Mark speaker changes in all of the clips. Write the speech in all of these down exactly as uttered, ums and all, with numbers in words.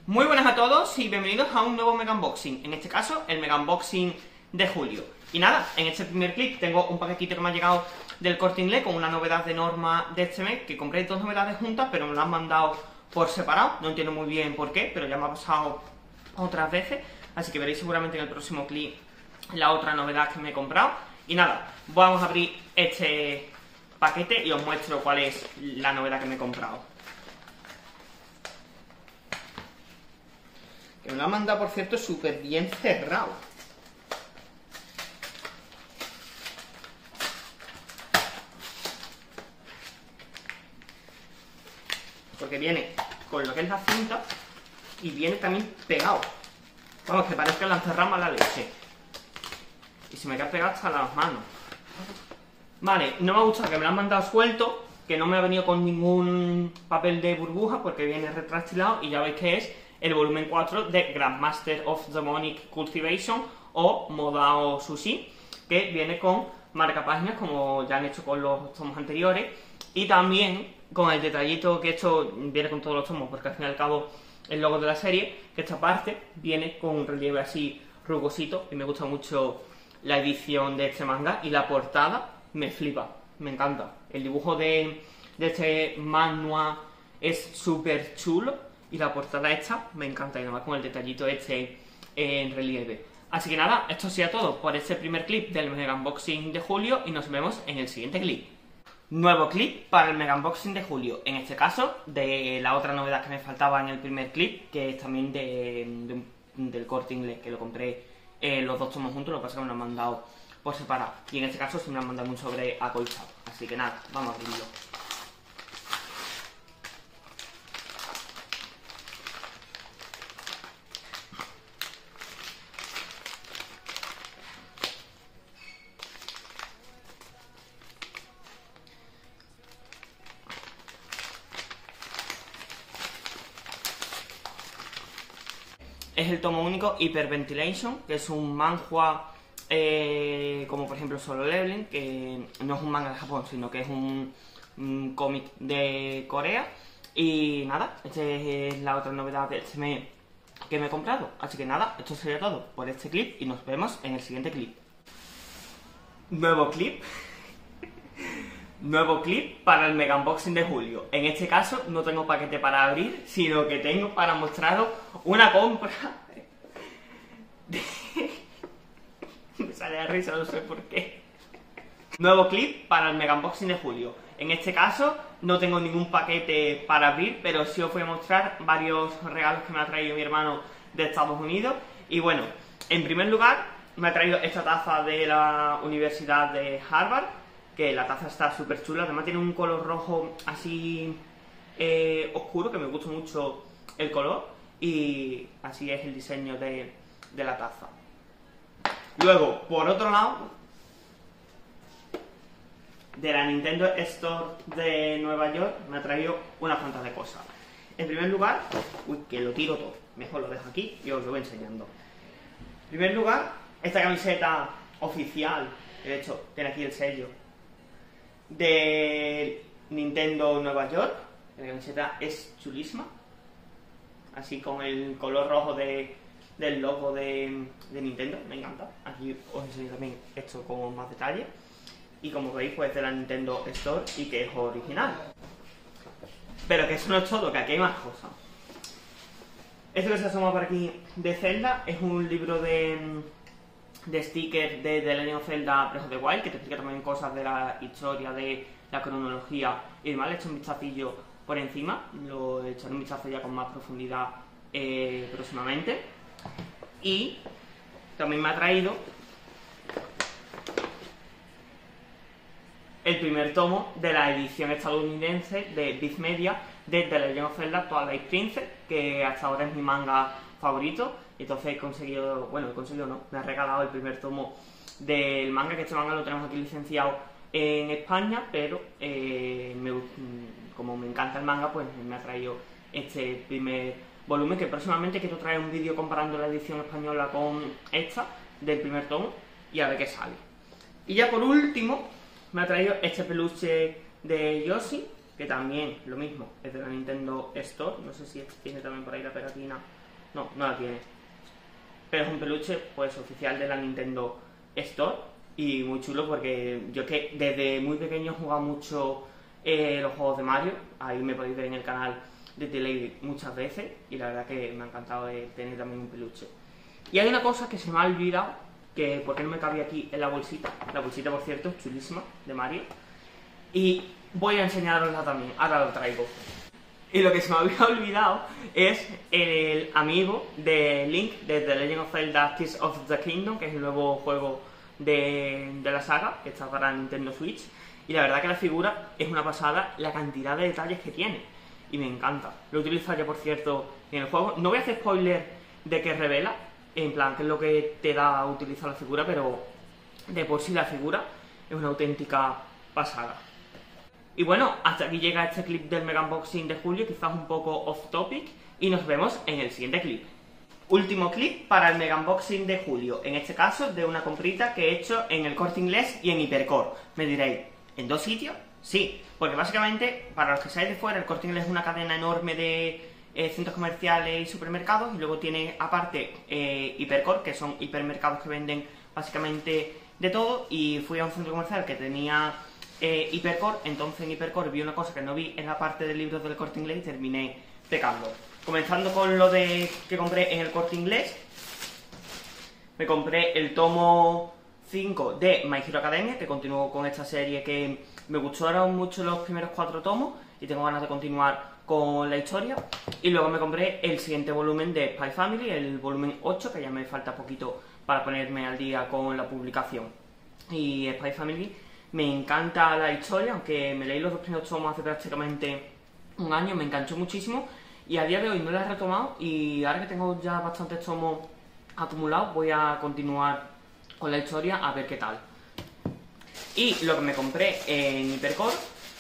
Speaker 1: Muy buenas a todos y bienvenidos a un nuevo Mega Unboxing, en este caso el Mega Unboxing de julio. Y nada, en este primer clip tengo un paquetito que me ha llegado del Corte Inglés con una novedad de norma de este mes, que compré dos novedades juntas pero me lo han mandado por separado, no entiendo muy bien por qué, pero ya me ha pasado otras veces, así que veréis seguramente en el próximo clip la otra novedad que me he comprado. Y nada, vamos a abrir este paquete y os muestro cuál es la novedad que me he comprado. Que me lo ha mandado, por cierto, súper bien cerrado. Porque viene con lo que es la cinta y viene también pegado. Vamos, que parece que la han cerrado mala leche. Y se me queda pegado hasta las manos. Vale, no me ha gustado que me lo han mandado suelto, que no me ha venido con ningún papel de burbuja porque viene retrastilado y ya veis que es el volumen cuatro de Grandmaster of Demonic Cultivation o Modao Sushi, que viene con marcapáginas como ya han hecho con los tomos anteriores y también con el detallito que esto viene con todos los tomos porque al fin y al cabo el logo de la serie, que esta parte viene con un relieve así rugosito y me gusta mucho la edición de este manga y la portada me flipa, me encanta. El dibujo de, de este manga es súper chulo. Y la portada esta me encanta, y además con el detallito este en relieve. Así que nada, esto sería todo por este primer clip del Mega Unboxing de julio y nos vemos en el siguiente clip. Nuevo clip para el Mega Unboxing de julio, en este caso de la otra novedad que me faltaba en el primer clip, que es también de, de, del Corte Inglés, que lo compré eh, los dos tomos juntos, lo que pasa es que me lo han mandado por separado. Y en este caso sí me han mandado un sobre acolchado. Así que nada, vamos a abrirlo. Es el tomo único Hyperventilation, que es un manhwa eh, como por ejemplo Solo Leveling, que no es un manga de Japón, sino que es un, un cómic de Corea. Y nada, esta es la otra novedad de este mes que me he comprado. Así que nada, esto sería todo por este clip y nos vemos en el siguiente clip. Nuevo clip. Nuevo clip para el Mega Unboxing de julio. En este caso no tengo paquete para abrir, sino que tengo para mostraros una compra. Me sale de risa, no sé por qué. Nuevo clip para el Mega Unboxing de julio. En este caso no tengo ningún paquete para abrir, pero sí os voy a mostrar varios regalos que me ha traído mi hermano de Estados Unidos. Y bueno, en primer lugar me ha traído esta taza de la Universidad de Harvard, que la taza está súper chula, además tiene un color rojo así eh, oscuro, que me gusta mucho el color, y así es el diseño de, de la taza. Luego, por otro lado, de la Nintendo Store de Nueva York me ha traído unas cuantas de cosas. En primer lugar, uy, que lo tiro todo, mejor lo dejo aquí y os lo voy enseñando. En primer lugar, esta camiseta oficial, de hecho, tiene aquí el sello, de Nintendo Nueva York. La camiseta es chulísima, así con el color rojo de, del logo de, de Nintendo, me encanta. Aquí os enseño también esto con más detalle. Y como veis, pues de la Nintendo Store y que es original. Pero que eso no es todo, que aquí hay más cosas. Esto que se asoma por aquí de Zelda es un libro de, de stickers de The Legend of Zelda Breath of the Wild, que te explica también cosas de la historia, de la cronología y demás. Le he hecho un vistacillo por encima, lo echaré un vistazo ya con más profundidad eh, próximamente. Y también me ha traído el primer tomo de la edición estadounidense de Viz Media de The Legend of Zelda Twilight Princess, que hasta ahora es mi manga favorito. Entonces he conseguido, bueno, he conseguido no, me ha regalado el primer tomo del manga, que este manga lo tenemos aquí licenciado en España, pero eh, me, como me encanta el manga, pues me ha traído este primer volumen, que próximamente quiero traer un vídeo comparando la edición española con esta del primer tomo y a ver qué sale. Y ya por último me ha traído este peluche de Yoshi, que también lo mismo, es de la Nintendo Store. No sé si tiene también por ahí la pegatina. No, no la tiene. Pero es un peluche pues oficial de la Nintendo Store y muy chulo porque yo que desde muy pequeño he jugado mucho eh, los juegos de Mario. Ahí me podéis ver en el canal de T-Lady muchas veces y la verdad que me ha encantado de tener también un peluche. Y hay una cosa que se me ha olvidado, que porque no me cabía aquí en la bolsita. La bolsita, por cierto, es chulísima, de Mario. Y voy a enseñarosla también, ahora lo traigo. Y lo que se me había olvidado es el amigo de Link, de The Legend of Zelda Tears of the Kingdom, que es el nuevo juego de, de la saga, que está para Nintendo Switch. Y la verdad que la figura es una pasada, la cantidad de detalles que tiene. Y me encanta. Lo utilizo ya, por cierto, en el juego. No voy a hacer spoiler de que revela, en plan, que es lo que te da a utilizar la figura, pero de por sí la figura es una auténtica pasada. Y bueno, hasta aquí llega este clip del Mega Unboxing de julio, quizás un poco off topic, y nos vemos en el siguiente clip. Último clip para el Mega Unboxing de julio, en este caso de una comprita que he hecho en el Corte Inglés y en Hipercore. Me diréis, ¿en dos sitios? Sí, porque básicamente, para los que seáis de fuera, el Corte Inglés es una cadena enorme de eh, centros comerciales y supermercados, y luego tiene aparte eh, Hipercore, que son hipermercados que venden básicamente de todo, y fui a un centro comercial que tenía eh, Hipercore, entonces en Hipercore vi una cosa que no vi en la parte de libros del Corte Inglés y terminé pecando. Comenzando con lo de que compré en el Corte Inglés, me compré el tomo cinco de My Hero Academia, que continúo con esta serie que me gustaron mucho los primeros cuatro tomos y tengo ganas de continuar con la historia. Y luego me compré el siguiente volumen de Spy Family, el volumen ocho, que ya me falta poquito para ponerme al día con la publicación. Y Spy Family, me encanta la historia, aunque me leí los dos primeros tomos hace prácticamente un año, me enganchó muchísimo. Y a día de hoy no la he retomado, y ahora que tengo ya bastantes tomos acumulados, voy a continuar con la historia a ver qué tal. Y lo que me compré en Hipercore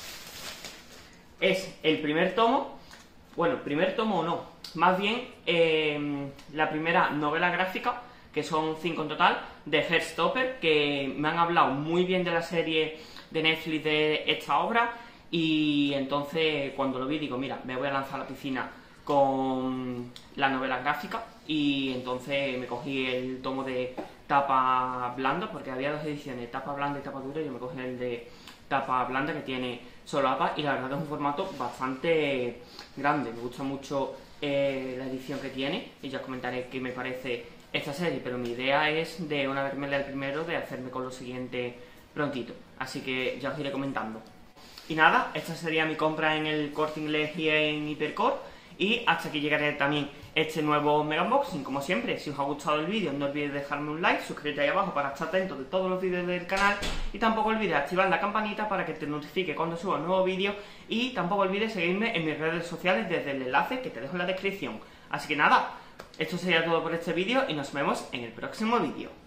Speaker 1: es el primer tomo, bueno, primer tomo o no, más bien eh, la primera novela gráfica, que son cinco en total, de Heartstopper, que me han hablado muy bien de la serie de Netflix de esta obra. Y entonces cuando lo vi digo, mira, me voy a lanzar a la piscina con la novela gráfica, y entonces me cogí el tomo de tapa blanda, porque había dos ediciones, tapa blanda y tapa dura, y yo me cogí el de tapa blanda, que tiene solapa, y la verdad que es un formato bastante grande. Me gusta mucho eh, la edición que tiene, y ya os comentaré qué me parece esta serie, pero mi idea es, de una vez me lea el primero, de hacerme con lo siguiente prontito, así que ya os iré comentando. Y nada, esta sería mi compra en el Corte Inglés y en Hipercore, y hasta aquí llegaré también este nuevo Mega Unboxing. Como siempre, si os ha gustado el vídeo, no olvidéis dejarme un like, suscribiros ahí abajo para estar atentos de todos los vídeos del canal, y tampoco olvidéis activar la campanita para que te notifique cuando suba un nuevo vídeo, y tampoco olvides seguirme en mis redes sociales desde el enlace que te dejo en la descripción. Así que nada, esto sería todo por este vídeo y nos vemos en el próximo vídeo.